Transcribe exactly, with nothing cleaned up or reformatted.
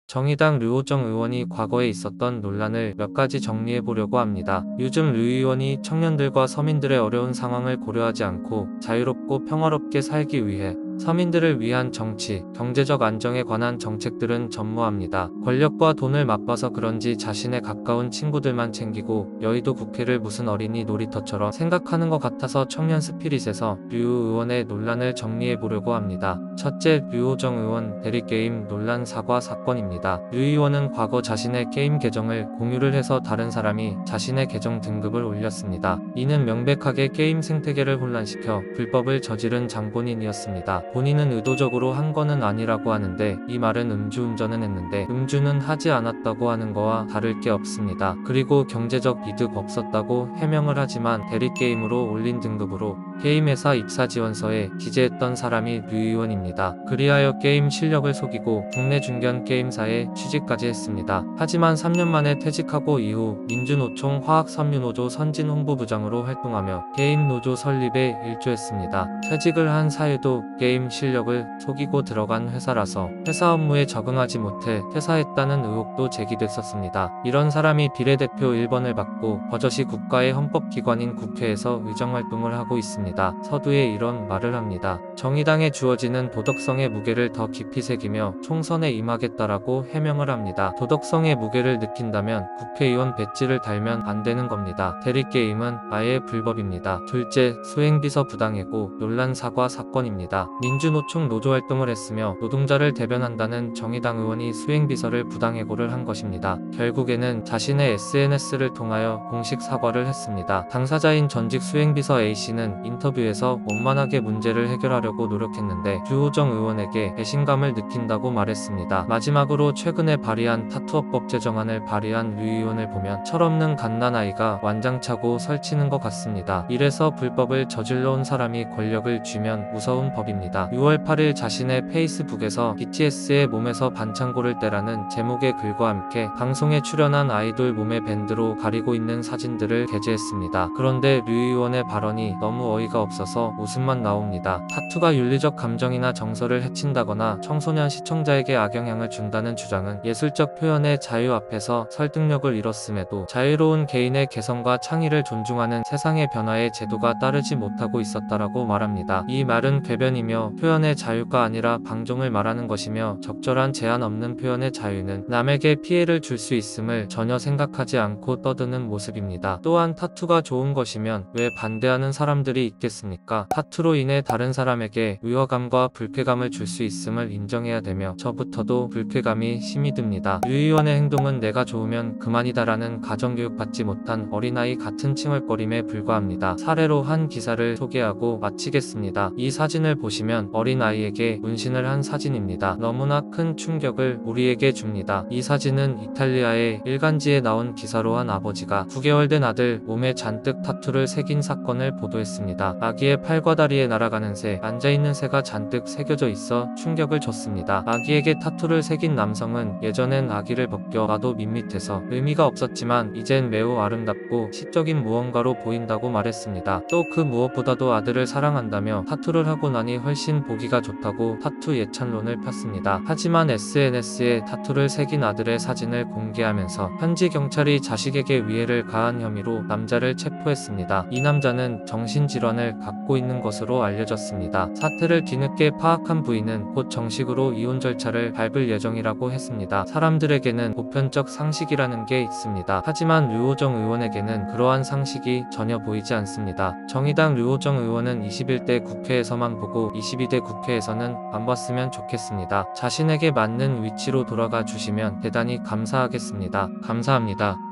정의당 류호정 의원이 과거에 있었던 논란을 몇 가지 정리해 보려고 합니다. 요즘 류 의원이 청년들과 서민들의 어려운 상황을 고려하지 않고 자유롭고 평화롭게 살기 위해 서민들을 위한 정치, 경제적 안정에 관한 정책들은 전무합니다. 권력과 돈을 맛봐서 그런지 자신의 가까운 친구들만 챙기고 여의도 국회를 무슨 어린이 놀이터처럼 생각하는 것 같아서 청년 스피릿에서 류 의원의 논란을 정리해 보려고 합니다. 첫째, 류호정 의원 대리게임 논란 사과 사건입니다. 류 의원은 과거 자신의 게임 계정을 공유를 해서 다른 사람이 자신의 계정 등급을 올렸습니다. 이는 명백하게 게임 생태계를 혼란시켜 불법을 저지른 장본인이었습니다. 본인은 의도적으로 한 거는 아니라고 하는데 이 말은 음주운전은 했는데 음주는 하지 않았다고 하는 거와 다를 게 없습니다. 그리고 경제적 이득 없었다고 해명을 하지만 대리게임으로 올린 등급으로 게임회사 입사지원서에 기재했던 사람이 류 의원입니다. 그리하여 게임 실력을 속이고 국내 중견 게임사에 취직까지 했습니다. 하지만 삼 년 만에 퇴직하고 이후 민주노총 화학섬유노조 선진홍보부장으로 활동하며 게임노조 설립에 일조했습니다. 퇴직을 한 사유도 게임 실력을 속이고 들어간 회사라서 회사 업무에 적응하지 못해 퇴사했다는 의혹도 제기됐었습니다. 이런 사람이 비례대표 일 번을 받고 버젓이 국가의 헌법기관인 국회에서 의정활동을 하고 있습니다. 서두에 이런 말을 합니다. 정의당에 주어지는 도덕성의 무게를 더 깊이 새기며 총선에 임하겠다라고 해명을 합니다. 도덕성의 무게를 느낀다면 국회의원 배지를 달면 안 되는 겁니다. 대리게임은 아예 불법입니다. 둘째, 수행비서 부당해고 논란 사과 사건입니다. 민주노총 노조활동을 했으며 노동자를 대변한다는 정의당 의원이 수행비서를 부당해고를 한 것입니다. 결국에는 자신의 에스엔에스를 통하여 공식 사과를 했습니다. 당사자인 전직 수행비서 A씨는 인터뷰에서 원만하게 문제를 해결하려고 노력했는데 류호정 의원에게 배신감을 느낀다고 말했습니다. 마지막으로 최근에 발의한 타투어법 제정안을 발의한 류 의원을 보면 철없는 갓난아이가 완장차고 설치는 것 같습니다. 이래서 불법을 저질러 온 사람이 권력을 쥐면 무서운 법입니다. 유월 팔일 자신의 페이스북에서 비티에스의 몸에서 반창고를 떼라는 제목의 글과 함께 방송에 출연한 아이돌 몸에 밴드로 가리고 있는 사진들을 게재했습니다. 그런데 류 의원의 발언이 너무 어이가 없어서 웃음만 나옵니다. 타투가 윤리적 감정이나 정서를 해친다거나 청소년 시청자에게 악영향을 준다는 주장은 예술적 표현의 자유 앞에서 설득력을 잃었음에도 자유로운 개인의 개성과 창의를 존중하는 세상의 변화에 제도가 따르지 못하고 있었다라고 말합니다. 이 말은 궤변이며 표현의 자유가 아니라 방종을 말하는 것이며 적절한 제한 없는 표현의 자유는 남에게 피해를 줄 수 있음을 전혀 생각하지 않고 떠드는 모습입니다. 또한 타투가 좋은 것이면 왜 반대하는 사람들이 있겠습니까? 타투로 인해 다른 사람에게 위화감과 불쾌감을 줄 수 있음을 인정해야 되며 저부터도 불쾌감이 심히 듭니다. 류 의원의 행동은 내가 좋으면 그만이다라는 가정교육 받지 못한 어린아이 같은 칭얼거림에 불과합니다. 사례로 한 기사를 소개하고 마치겠습니다. 이 사진을 보시면 어린아이에게 문신을 한 사진입니다. 너무나 큰 충격을 우리에게 줍니다. 이 사진은 이탈리아의 일간지에 나온 기사로 한 아버지가 구 개월 된 아들 몸에 잔뜩 타투를 새긴 사건을 보도했습니다. 아기의 팔과 다리에 날아가는 새, 앉아있는 새가 잔뜩 새겨져 있어 충격을 줬습니다. 아기에게 타투를 새긴 남성은 예전엔 아기를 벗겨 봐도 밋밋해서 의미가 없었지만 이젠 매우 아름답고 시적인 무언가로 보인다고 말했습니다. 또 그 무엇보다도 아들을 사랑한다며 타투를 하고 나니 훨씬 보기가 좋다고 타투 예찬론을 폈습니다. 하지만 에스엔에스에 타투를 새긴 아들의 사진을 공개하면서 현지 경찰이 자식에게 위해를 가한 혐의로 남자를 체포했습니다. 이 남자는 정신질환을 갖고 있는 것으로 알려졌습니다. 사태를 뒤늦게 파악한 부인은 곧 정식으로 이혼 절차를 밟을 예정이라고 했습니다. 사람들에게는 보편적 상식이라는 게 있습니다. 하지만 류호정 의원에게는 그러한 상식이 전혀 보이지 않습니다. 정의당 류호정 의원은 이십일 대 국회에서만 보고 이십이 대 국회에서는 안 봤으면 좋겠습니다. 자신에게 맞는 위치로 돌아가 주시면 대단히 감사하겠습니다. 감사합니다.